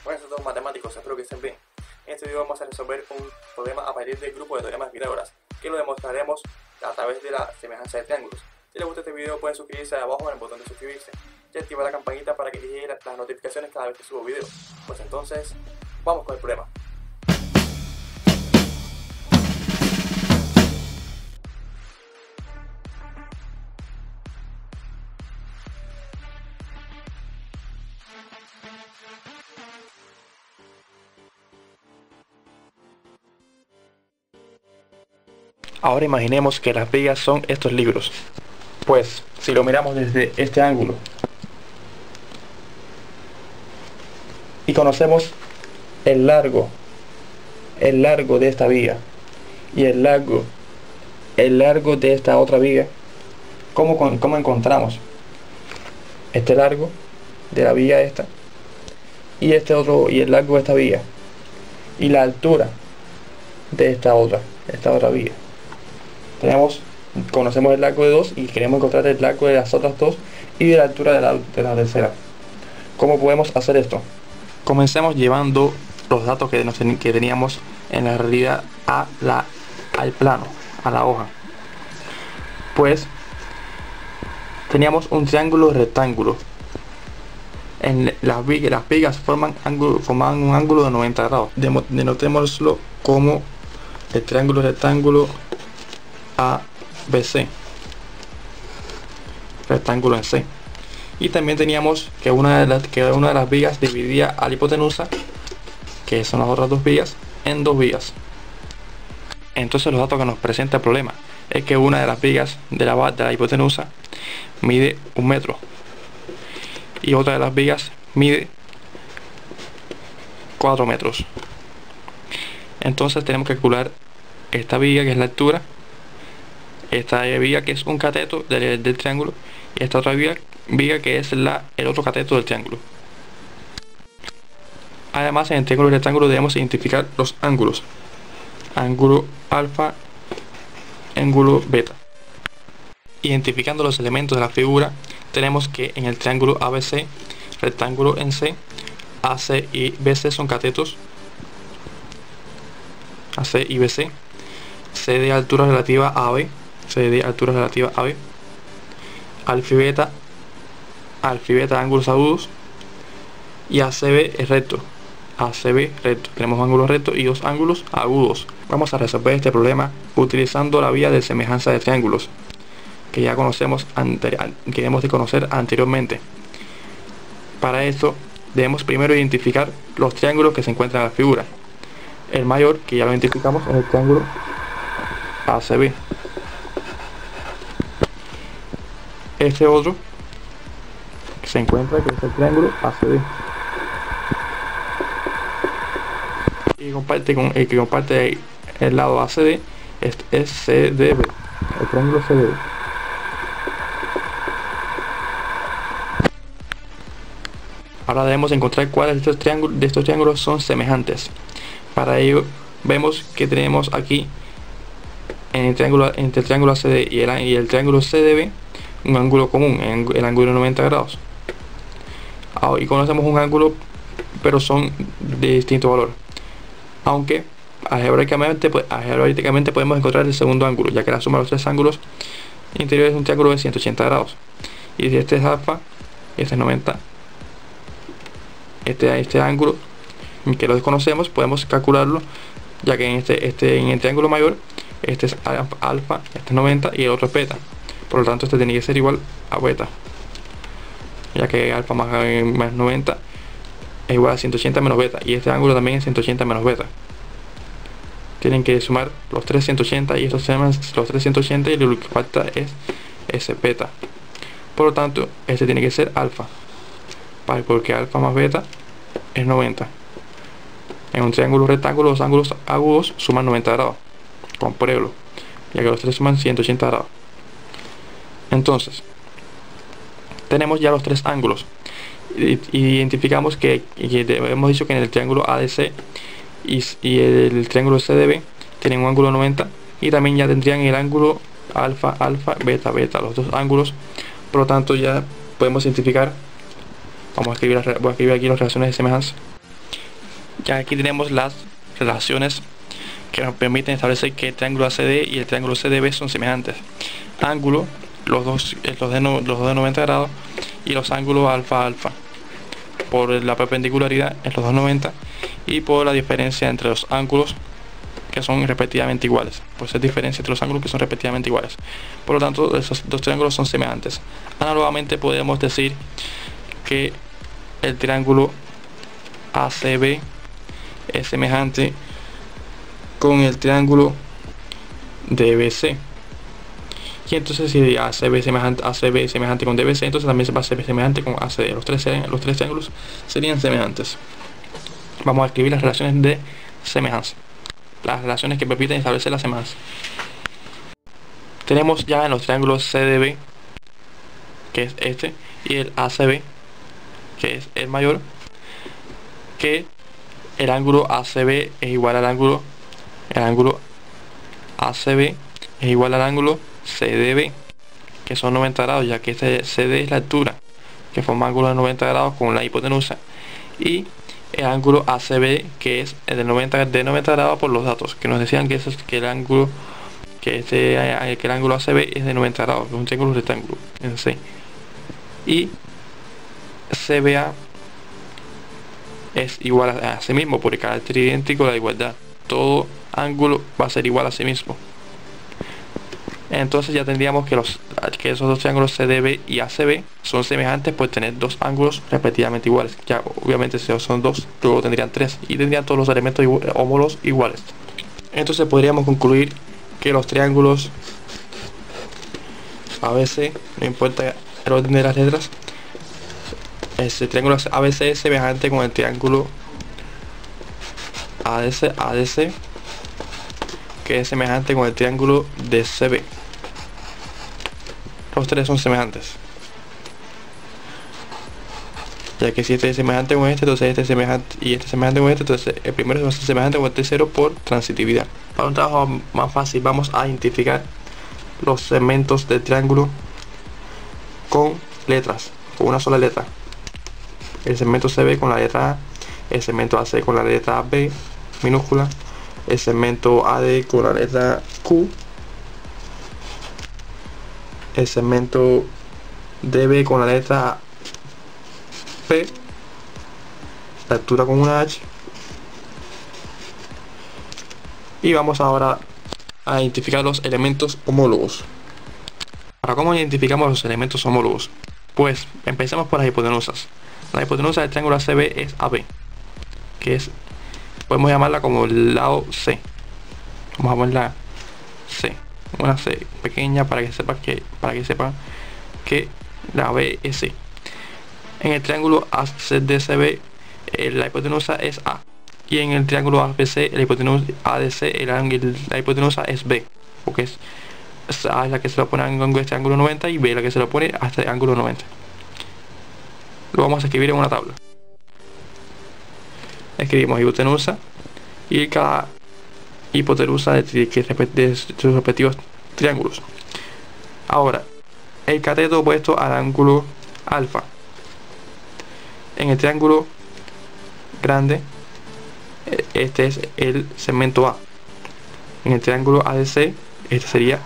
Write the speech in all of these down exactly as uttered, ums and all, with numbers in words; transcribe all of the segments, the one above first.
Buenas a todos matemáticos, espero que estén bien. En este video vamos a resolver un problema a partir del grupo de teoremas de Pitágoras, que lo demostraremos a través de la semejanza de triángulos. Si les gusta este video pueden suscribirse abajo en el botón de suscribirse y activar la campanita para que les lleguen las notificaciones cada vez que subo video. Pues entonces, vamos con el problema. Ahora imaginemos que las vigas son estos libros. Pues, si lo miramos desde este ángulo y conocemos el largo, el largo de esta viga y el largo, el largo de esta otra viga, ¿cómo, cómo encontramos este largo de la viga esta y este otro y el largo de esta viga y la altura de esta otra, esta otra viga? Tenemos, conocemos el largo de dos y queremos encontrar el largo de las otras dos y de la altura de la, de la tercera. ¿Cómo podemos hacer esto? Comencemos llevando los datos que, nos, que teníamos en la realidad a la, al plano, a la hoja. Pues teníamos un triángulo rectángulo. En las vigas, las vigas forman, ángulo, forman un ángulo de noventa grados. Denotémoslo como el triángulo rectángulo A B C, rectángulo en C. Y también teníamos que una de las que una de las vigas dividía a la hipotenusa, que son las otras dos vigas, en dos vigas. Entonces los datos que nos presenta el problema es que una de las vigas de la, de la hipotenusa mide un metro y otra de las vigas mide cuatro metros. Entonces tenemos que calcular esta viga, que es la altura, esta viga que es un cateto del, del triángulo, y esta otra viga, viga que es la, el otro cateto del triángulo. Además, en el triángulo rectángulo debemos identificar los ángulos: ángulo alfa, ángulo beta. Identificando los elementos de la figura, tenemos que en el triángulo A B C, rectángulo en C, A C y B C son catetos, A C y B C. C de altura relativa a B, C de altura relativa a B, alfa y beta, alfa y beta ángulos agudos, y A C B es recto, A C B recto. Tenemos ángulos rectos y dos ángulos agudos. Vamos a resolver este problema utilizando la vía de semejanza de triángulos, que ya conocemos, que hemos de conocer anteriormente. Para esto debemos primero identificar los triángulos que se encuentran en la figura. El mayor, que ya lo identificamos, es el triángulo A C B. Este otro que se encuentra, que es el triángulo A C D, y comparte con el que comparte el lado A C D es, es C D B, el triángulo C D B. Ahora debemos encontrar cuáles de estos triángulos, de estos triángulos son semejantes. Para ello vemos que tenemos aquí en el triángulo, entre el triángulo A C D y el, y el triángulo C D B un ángulo común, el ángulo de noventa grados. Y conocemos un ángulo, pero son de distinto valor. Aunque algebraicamente, pues, algebraicamente podemos encontrar el segundo ángulo, ya que la suma de los tres ángulos interiores es un triángulo de ciento ochenta grados. Y si este es alfa, este es noventa, este, este ángulo que lo desconocemos podemos calcularlo, ya que en este, este en el triángulo mayor este es alfa, este es noventa y el otro es beta. Por lo tanto este tiene que ser igual a beta, ya que alfa más, más noventa es igual a ciento ochenta menos beta, y este ángulo también es ciento ochenta menos beta. Tienen que sumar los tres ciento ochenta y estos se llaman los tres ciento ochenta, y lo que falta es ese beta. Por lo tanto este tiene que ser alfa, porque alfa más beta es noventa. En un triángulo rectángulo los ángulos agudos suman noventa grados. Compruébalo, ya que los tres suman ciento ochenta grados. Entonces tenemos ya los tres ángulos y, y identificamos que, que hemos dicho que en el triángulo A D C y, y el, el triángulo C D B tienen un ángulo noventa, y también ya tendrían el ángulo alfa, alfa, beta, beta, los dos ángulos. Por lo tanto ya podemos identificar, vamos a escribir, voy a escribir aquí las relaciones de semejanza. Ya aquí tenemos las relaciones que nos permiten establecer que el triángulo A C D y el triángulo C D B son semejantes. Ángulo, los dos, los de, no, los dos de noventa grados, y los ángulos alfa alfa, por la perpendicularidad en los dos noventa y por la diferencia entre los ángulos que son respectivamente iguales, por esa diferencia entre los ángulos que son respectivamente iguales. Por lo tanto, esos dos triángulos son semejantes. Análogamente podemos decir que el triángulo A C B es semejante con el triángulo D B C. Y entonces si A C B semejante, A C B es semejante con D B C, entonces también va a ser semejante con A C D. Los tres, los tres triángulos serían semejantes. Vamos a escribir las relaciones de semejanza, las relaciones que permiten establecer la semejanza. Tenemos ya en los triángulos C D B, que es este, y el A C B, que es el mayor, que el ángulo A C B es igual al ángulo el ángulo A C B es igual al ángulo C D B, que son noventa grados, ya que este C D es la altura que forma ángulo de noventa grados con la hipotenusa, y el ángulo A C B, que es de noventa, de noventa grados por los datos que nos decían que, eso, que el ángulo que este que el ángulo A C B es de noventa grados, que es un triángulo rectángulo en C, y C B A es igual a, a sí mismo por el carácter idéntico de la igualdad. Todo ángulo va a ser igual a sí mismo. Entonces ya tendríamos que los que esos dos triángulos C D B y A C B son semejantes por tener dos ángulos respectivamente iguales. Ya obviamente si son dos, luego tendrían tres y tendrían todos los elementos homólogos iguales. Entonces podríamos concluir que los triángulos A B C, no importa el orden de las letras, este triángulo A B C es semejante con el triángulo A D C, A D C, que es semejante con el triángulo D C B. Los tres son semejantes, ya que si este es semejante con este, entonces este es semejante y este es semejante con este, entonces el primero va a ser semejante con el tercero por transitividad. Para un trabajo más fácil vamos a identificar los segmentos del triángulo con letras, con una sola letra. El segmento C B con la letra A, el segmento A C con la letra B minúscula, el segmento A D con la letra Q, el segmento D B con la letra P, la altura con una H, y vamos ahora a identificar los elementos homólogos. Ahora, ¿cómo identificamos los elementos homólogos? Pues empecemos por las hipotenusas. La hipotenusa del triángulo A C B es A B, que es, podemos llamarla como el lado C. Vamos a ponerla C, una C pequeña para que sepan que para que sepan que la B es C. En el triángulo A C D C B la hipotenusa es A, y en el triángulo A B C la hipotenusa A D C el ángulo, la hipotenusa es B, porque es, A es la que se lo pone a este ángulo noventa y B es la que se lo pone a este ángulo noventa. Lo vamos a escribir en una tabla. Escribimos hipotenusa y cada hipotenusa de, de, de sus respectivos triángulos. Ahora, el cateto opuesto al ángulo alfa. En el triángulo grande, este es el segmento A. En el triángulo A D C, este sería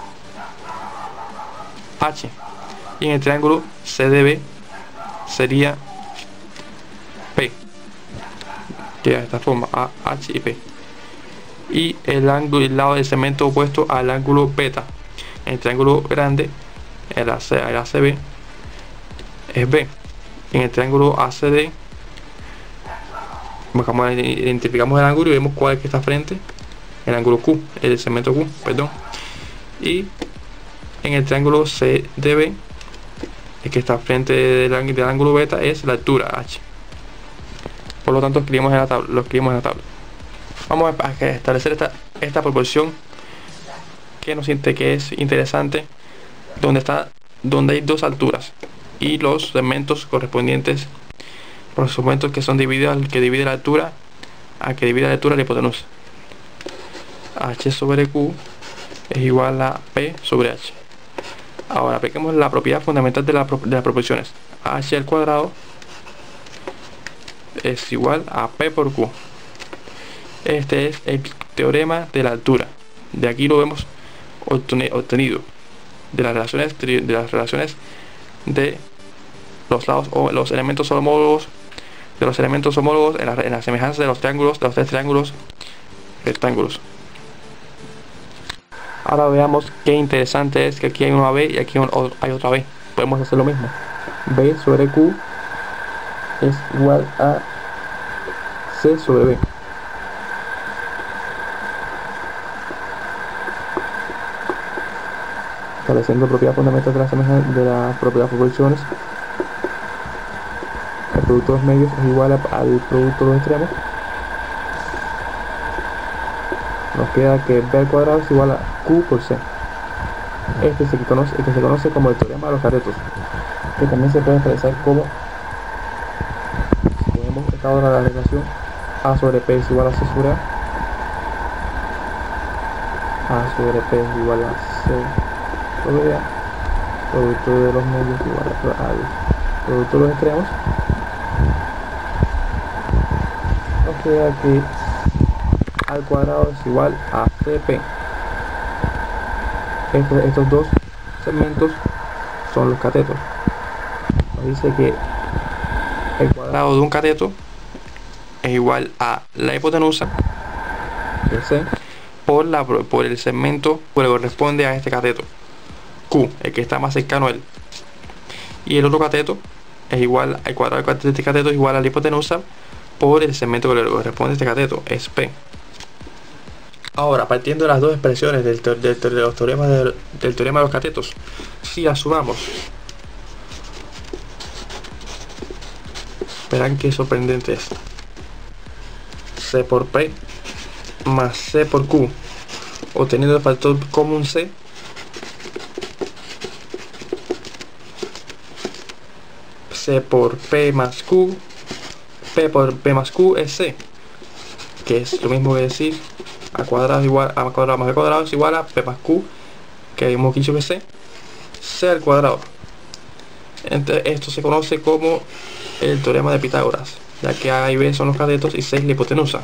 H. Y en el triángulo C D B sería P, que de esta forma, A, H y P. Y el ángulo, el lado del segmento opuesto al ángulo beta. En el triángulo grande, el A C, el A C B es B. En el triángulo A C D, identificamos el ángulo y vemos cuál es que está frente, el ángulo Q, el segmento Q, perdón. Y en el triángulo C D B, el que está frente del, del ángulo beta es la altura H. Por lo tanto, escribimos en la tabla, lo escribimos en la tabla. Vamos a establecer esta, esta proporción que nos siente que es interesante, donde está donde hay dos alturas y los segmentos correspondientes, los segmentos que son divididos, al que divide la altura al que divide la altura de la hipotenusa. H sobre Q es igual a P sobre H. Ahora apliquemos la propiedad fundamental de, la, de las proporciones. H al cuadrado es igual a P por Q. Este es el teorema de la altura. De aquí lo hemos obtenido de las relaciones de las relaciones de los lados o los elementos homólogos de los elementos homólogos en la, en la semejanza de los triángulos de los tres triángulos rectángulos. Ahora veamos qué interesante es que aquí hay una B y aquí hay otra B. Podemos hacer lo mismo. B sobre Q es igual a C sobre B. Estableciendo propiedad fundamental de la semejanza de las propiedades proporciones. El producto de los medios es igual a, al producto de los extremos. Nos queda que B al cuadrado es igual a Q por C. Este se conoce, que se conoce como el teorema de los catetos, que también se puede expresar como, si podemos esta ahora la relación A sobre P es igual a C sobre A, A sobre P es igual a C sobre A, producto de los medios igual al producto de los extremos. Nos queda que al cuadrado es igual a C P. Estos, estos dos segmentos son los catetos. Nos dice que el cuadrado de un cateto es igual a la hipotenusa de C por, la, por el segmento que le corresponde a este cateto, Q, el que está más cercano a él. Y el otro cateto es igual al cuadrado de este cateto es igual a la hipotenusa por el segmento que le corresponde a este cateto, es P. Ahora, partiendo de las dos expresiones del, del, del, de los teoremas del, del teorema de los catetos, si las sumamos, verán qué sorprendente es. C por P más C por Q, obteniendo el factor común C, C por P más Q, P por P más Q es C, que es lo mismo que decir a cuadrado igual a cuadrado más b cuadrado es igual a P más Q, que hemos dicho que C, C al cuadrado. Entonces, esto se conoce como el teorema de Pitágoras, ya que A y B son los catetos y C es la hipotenusa.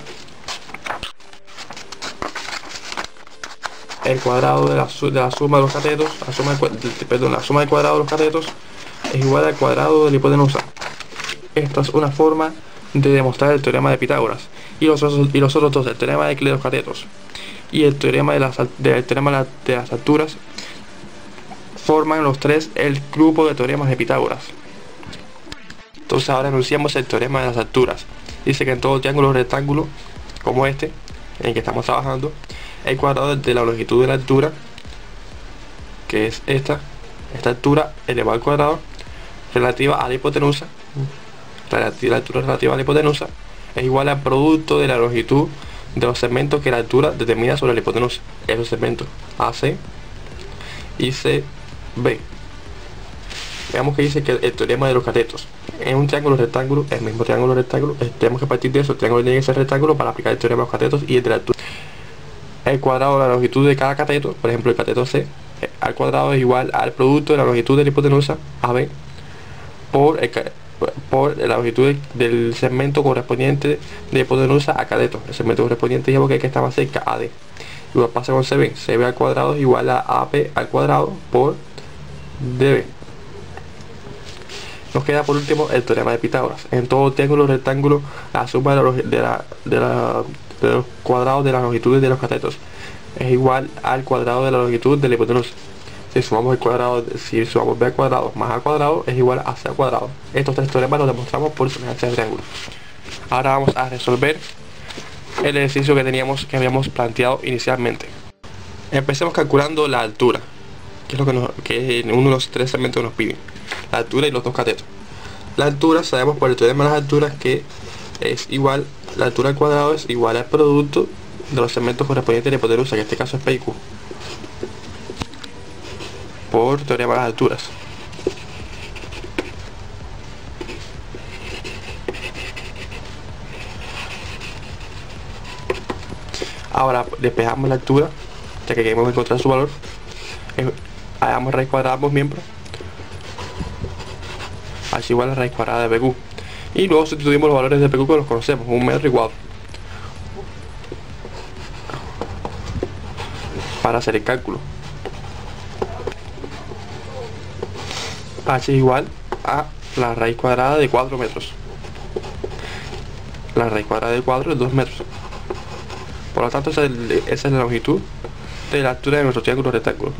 El cuadrado de la, de la suma de los catetos, la suma de, perdón, la suma del cuadrado de los catetos es igual al cuadrado de la hipotenusa. Esta es una forma de demostrar el teorema de Pitágoras. Y los, y los otros dos, el teorema de los catetos y el teorema de las, del teorema de las alturas, forman los tres el grupo de teoremas de Pitágoras. Entonces ahora enunciamos el teorema de las alturas. Dice que en todo triángulo rectángulo como este en el que estamos trabajando, el cuadrado de la longitud de la altura, que es esta esta altura elevado al cuadrado relativa a la hipotenusa, la altura relativa a la hipotenusa es igual al producto de la longitud de los segmentos que la altura determina sobre la hipotenusa. Esos segmentos A C y C B. Veamos que dice que el, el teorema de los catetos en un triángulo rectángulo, el mismo triángulo rectángulo, tenemos que partir de eso. El triángulo tiene que ser rectángulo para aplicar el teorema de los catetos y el de la altura. El cuadrado de la longitud de cada cateto, por ejemplo el cateto C al cuadrado es igual al producto de la longitud de la hipotenusa A B por el por la longitud del segmento correspondiente de hipotenusa a cateto. El segmento correspondiente ya porque es que está más cerca, A D. Igual pasa con C B. C B al cuadrado es igual a A P al cuadrado por D B. Nos queda por último el teorema de Pitágoras. En todo triángulo rectángulo, la suma de, la, de, la, de, la, de los cuadrados de las longitudes de los catetos es igual al cuadrado de la longitud de la hipotenusa. Si sumamos el cuadrado, si sumamos b al cuadrado más a cuadrado es igual a c al cuadrado. Estos tres teoremas los demostramos por semejanza de triángulo. Ahora vamos a resolver el ejercicio que teníamos, que habíamos planteado inicialmente. Empecemos calculando la altura, que es lo que, nos, que uno de los tres segmentos nos piden. La altura y los dos catetos. La altura sabemos por el teorema de las alturas que es igual, la altura al cuadrado es igual al producto de los segmentos correspondientes de la hipotenusa, que en este caso es P y Q, por teorema de las alturas. Ahora despejamos la altura, ya que queremos encontrar su valor. Hagamos raíz cuadrada de ambos miembros, así igual a la raíz cuadrada de B Q. Y luego sustituimos los valores de P Q que los conocemos, un metro y cuatro, para hacer el cálculo. H es igual a la raíz cuadrada de cuatro metros. La raíz cuadrada de cuatro es dos metros. Por lo tanto, esa es, el, esa es la longitud de la altura de nuestro triángulo rectángulo.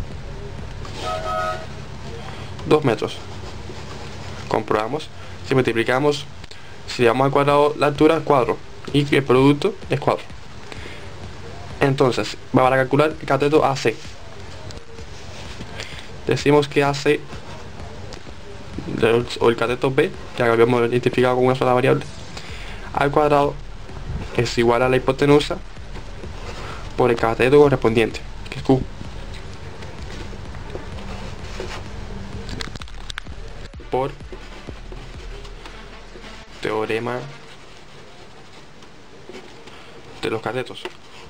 dos metros. Comprobamos. Si multiplicamos, si damos al cuadrado la altura es cuatro y el producto es cuatro. Entonces, vamos a calcular el cateto A C. Decimos que A C o el cateto B, ya que habíamos identificado con una sola variable, al cuadrado es igual a la hipotenusa por el cateto correspondiente, que es Q. Por teorema de los catetos.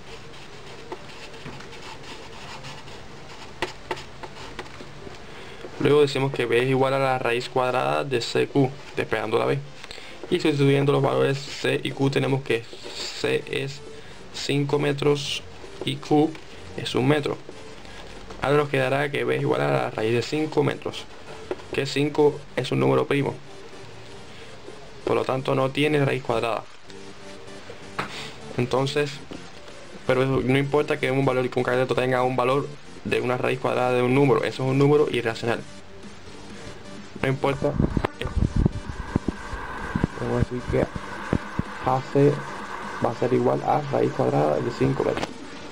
Luego decimos que B es igual a la raíz cuadrada de C Q, despegando la B. Y sustituyendo los valores C y Q, tenemos que C es cinco metros y Q es un metro. Ahora nos quedará que B es igual a la raíz de cinco metros, que cinco es un número primo, por lo tanto no tiene raíz cuadrada. Entonces, pero no importa que un valor, que un cateto tenga un valor de una raíz cuadrada de un número, eso es un número irracional. No importa eso. Vamos a decir que A C va a ser igual a raíz cuadrada de cinco metros.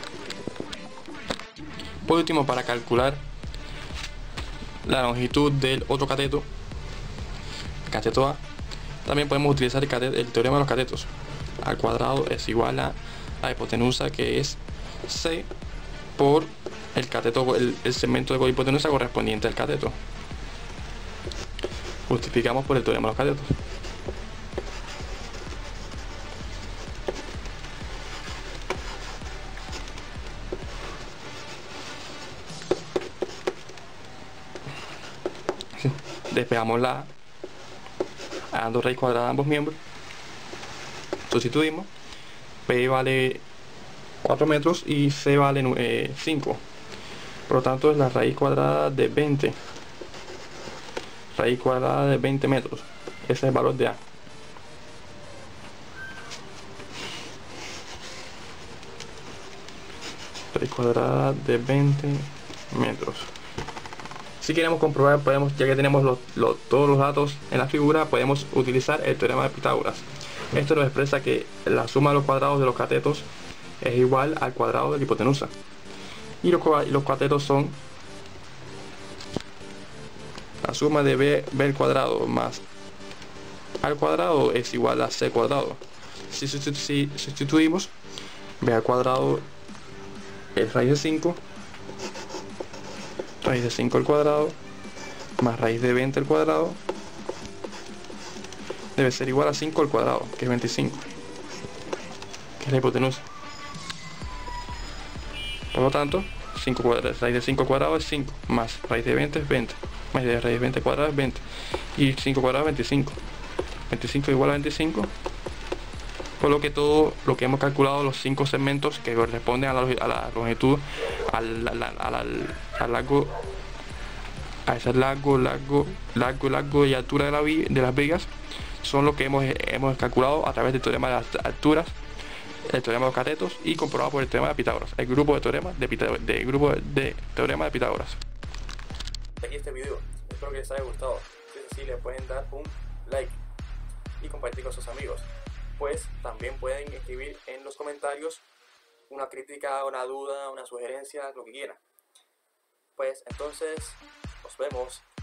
Por último, para calcular la longitud del otro cateto, el cateto A, también podemos utilizar el, cateto, el teorema de los catetos. Al cuadrado es igual a la hipotenusa, que es C por el cateto, el, el segmento de hipotenusa correspondiente al cateto. Justificamos por el teorema de los catetos. Despejamos la A, dando raíz cuadrada de ambos miembros. Sustituimos. P vale cuatro metros y C vale eh, cinco. Por lo tanto es la raíz cuadrada de veinte. Raíz cuadrada de veinte metros. Ese es el valor de A. Raíz cuadrada de veinte metros. Si queremos comprobar, podemos, ya que tenemos los, los, todos los datos en la figura, podemos utilizar el teorema de Pitágoras. Esto nos expresa que la suma de los cuadrados de los catetos es igual al cuadrado de la hipotenusa. Y los, los catetos son la suma de b, b al cuadrado más a al cuadrado es igual a c cuadrado. Si, si, si sustituimos, b al cuadrado es raíz de cinco, raíz de cinco al cuadrado más raíz de veinte al cuadrado debe ser igual a cinco al cuadrado, que es veinticinco, que es la hipotenusa. Por lo tanto, cinco cuadrados, raíz de cinco al cuadrado es cinco, más raíz de veinte es veinte, más de raíz de veinte al cuadrado es veinte, y cinco cuadrado es veinticinco. veinticinco igual a veinticinco, por lo que todo lo que hemos calculado, los cinco segmentos que corresponden a la, a la longitud, al, al, al, al, al largo, a ese largo, largo, largo, largo y altura de, la, de las vigas, son lo que hemos, hemos calculado a través del teorema de las alturas, el teorema de los catetos, y comprobado por el teorema de Pitágoras, el grupo de teoremas de, Pitágoras, de grupo de teorema de Pitágoras. Aquí este video, espero que les haya gustado. Si es así, le pueden dar un like y compartir con sus amigos. Pues también pueden escribir en los comentarios una crítica, una duda, una sugerencia, lo que quieran. Pues entonces, nos vemos.